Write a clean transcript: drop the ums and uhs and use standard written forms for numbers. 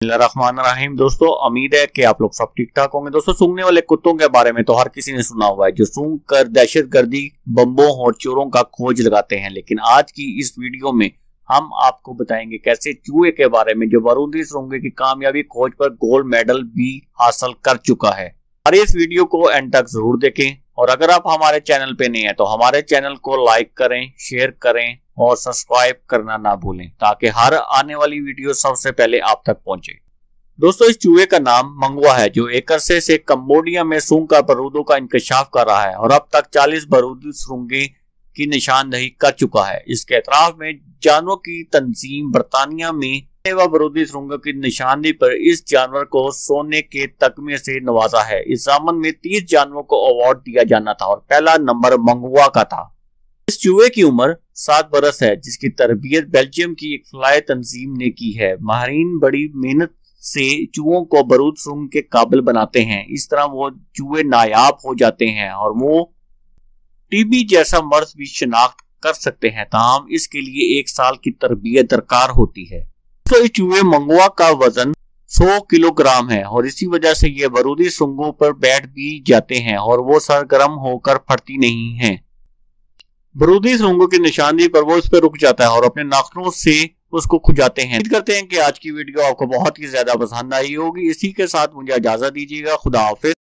बिस्मिल्लाहिर्रहमानिर्रहीम। दोस्तों, उम्मीद है कि आप लोग सब ठीक ठाक होंगे। दोस्तों, सूंघने वाले कुत्तों के बारे में तो हर किसी ने सुना हुआ है, जो सूंघ कर दहशतगर्दी, बम्बों और चोरों का खोज लगाते हैं। लेकिन आज की इस वीडियो में हम आपको बताएंगे कैसे चूहे के बारे में, जो बारूदी सूंघने की कामयाबी खोज पर गोल्ड मेडल भी हासिल कर चुका है। और इस वीडियो को एंड तक जरूर देखें, और अगर आप हमारे चैनल पे नहीं है तो हमारे चैनल को लाइक करें, शेयर करें और सब्सक्राइब करना ना भूलें, ताकि हर आने वाली वीडियो सबसे पहले आप तक पहुंचे। दोस्तों, इस चूहे का नाम मंगवा है, जो एक अरसे से कंबोडिया में सूंघ कर बारूदों का इंकशाफ कर रहा है और अब तक 40 बारूदी सूंघे की निशानदही कर चुका है। इसके एतराफ में जानवरों की तंजीम बरतानिया में बारूदी सूंघों की निशानदही पर इस जानवर को सोने के तगमे से नवाजा है। इस जामन में 30 जानवरों को अवार्ड दिया जाना था और पहला नंबर मंगवा का था। इस चूहे की उम्र 7 बरस है, जिसकी तरबियत बेल्जियम की एक फ्लाई तंजीम ने की है। माहिरीन बड़ी मेहनत से चूहों को बारूद सूंघ के काबिल बनाते हैं। इस तरह वो चूहे नायाब हो जाते हैं और वो टीबी जैसा मर्ज भी शिनाख्त कर सकते हैं। ताहम इसके लिए 1 साल की तरबियत दरकार होती है। तो इस चूहे मंगवा का वजन 100 किलोग्राम है और इसी वजह से ये बारूदी सूंघों पर बैठ भी जाते हैं और वो सरगर्म होकर फटती नहीं है। बारूदी सूंघों की निशानदही पर वो उस पर रुक जाता है और अपने नाखूनों से उसको खुजाते हैं। उम्मीद करते हैं कि आज की वीडियो आपको बहुत ही ज्यादा पसंद आई होगी। इसी के साथ मुझे इजाजत दीजिएगा। खुदा हाफिज।